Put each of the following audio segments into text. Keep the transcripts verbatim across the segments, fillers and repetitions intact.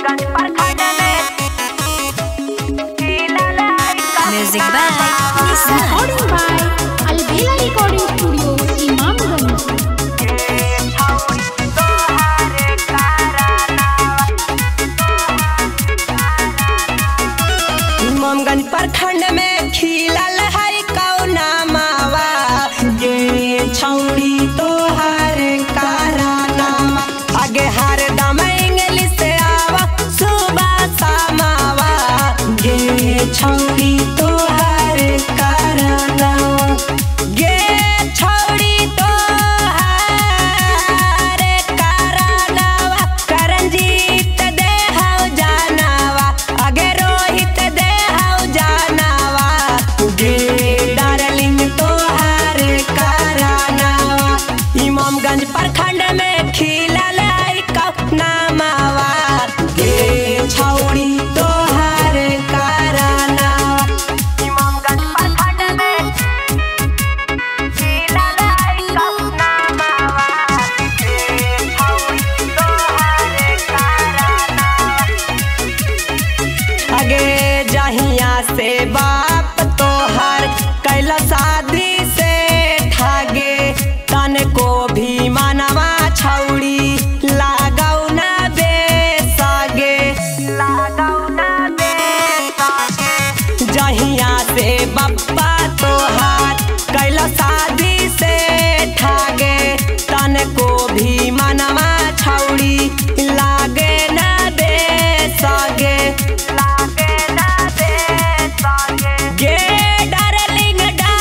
Music by Nisa. Recording by Albela Recording Studio, Imamganj. Imamganj प्रखंड में खिलल है कौना मावा गे छौड़ी तोहर कारनामा आगे हर दम इंग्लिश आवा सुबह शामावा गे छौड़ी तोहर कारनामा गे छौड़ी तोहर कारनामा करंजीत दे हौ जानवा आगे रोहित दे हौ जानवा गे डार्लिंग तोहर कारनामा इमामगंज प्रखंड में खिलल है कौना मावा गे छौड़ी तोहर कारनामा इमामगंज प्रखंड में खिलल है कौना मावा गे छौड़ी तोहर कारनामा आगे जहिया से बाप तोहर कैला शादी से ठागे तन को भी मनवा छौड़ी लागौ ना बेसागे लागौ ना बेसागे जहिया से बप्पा तोहर कैला शादी से ठागे तन को भी मनवा छौड़ी लागे ना बेसागे लागे ना बेसागे गे डार्लिंग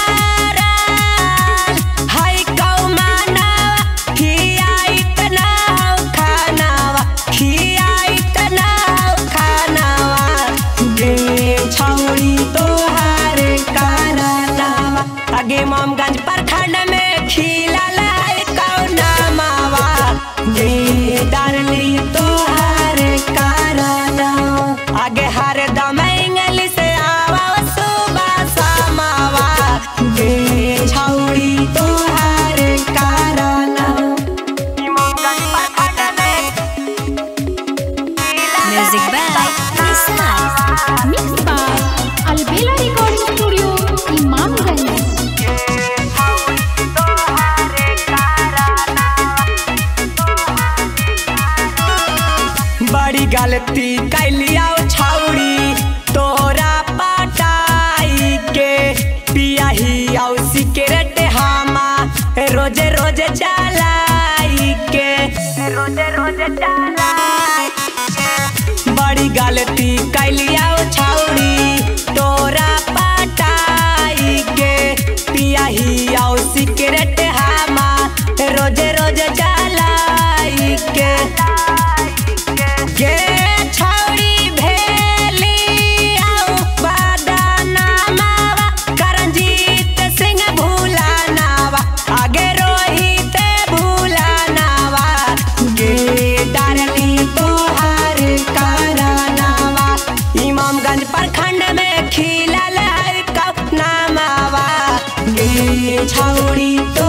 डारल हाय कौ मानवा खिया इतना हौ खानावा खिया इतना हौ खानावा गे छौड़ी तोहर कारनामा आगे इमामगंज प्रखंड में खिलल है कौना मावा गे डार्लिंग तोहर कारनामा आगे हर दम इंग्लिश आवा सुबह शामावा गे छौड़ी तोहर कारनामा इमामगंज प्रखंड में Music by Nisa. Mixed by Albela Recording Studio, Imamganj. बड़ी गलती कैलिया छौड़ी तोरा पटाई के पियाही औ सिगरेट हामा रोजे रोजे चलाई के रोजे रोजे चलाई के बड़ी गलती कैलिया छौड़ी तोरा पटाई के पियाही औ सिगरेट हामा रोजे रोजे चलाई के गे छौड़ी भेली औ बदनामावा करंजीत सिंह भूलानावा आगे रोहित भूलानावा गे डार्लिंग तोहर कारनामा इमामगंज प्रखंड में खिलल है कौना मावा गे छौड़ी